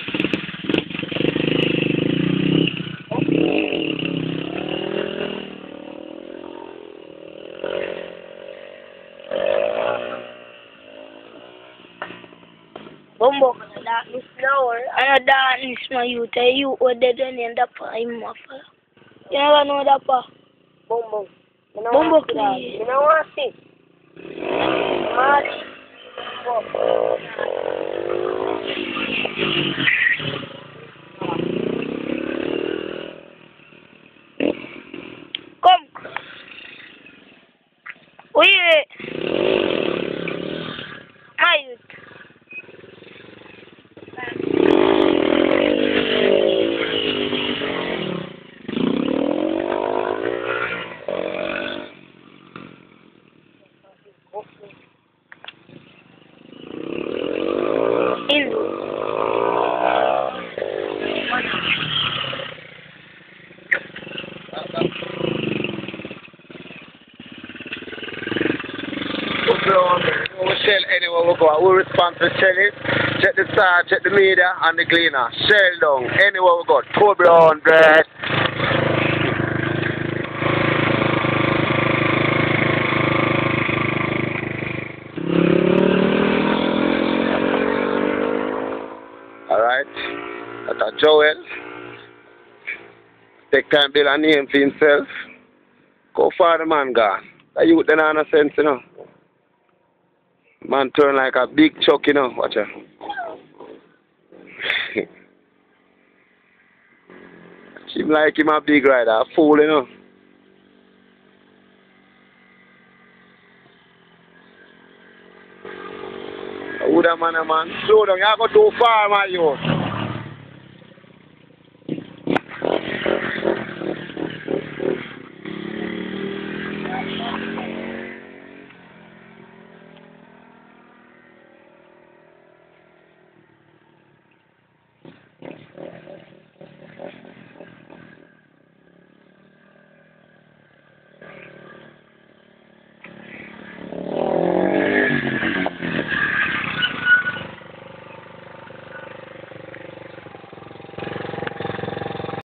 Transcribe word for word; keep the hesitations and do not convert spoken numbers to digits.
Bumbo, darkness now. And a darkness, my youth. A youth were dead when you end up in my fire. You never know that, pa? Bumbo. Bumbo, please. You know what I see? Mad. Come. Wait. My youth. We shell anywhere we go. We respond to shelling. Check the star, check the media and the cleaner. Shell down anywhere we go. Two brown bread. Alright. That's a Joel. Take time build a name for himself. Go far the man gone. The youth then have no sense, you know. Man turn like a big chuck, you know. Watch out. Seem like him a big rider, a fool, you know. Who the man, a man? Slow down, you go too far, my youth.